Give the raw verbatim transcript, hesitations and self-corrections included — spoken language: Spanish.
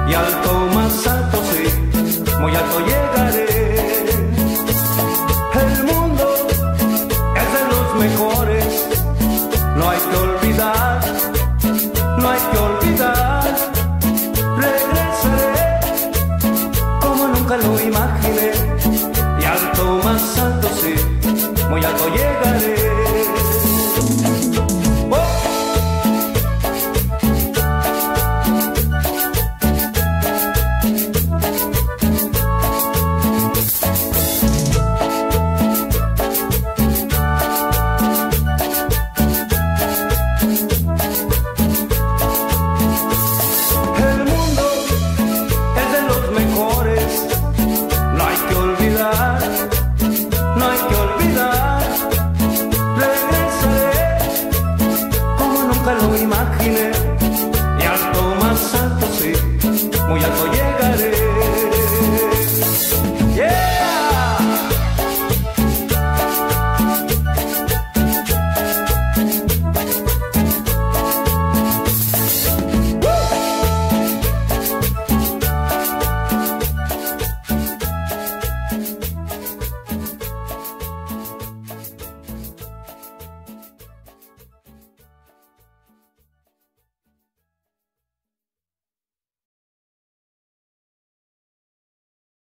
y alto, más alto, sí, muy alto llegaré. El mundo es de los mejores, no hay que olvidar, no hay que olvidar. Regresaré como nunca lo imaginé, y alto, más alto, sí, muy alto llegaré. Lo imaginé, y alto, más alto, sí, muy alto.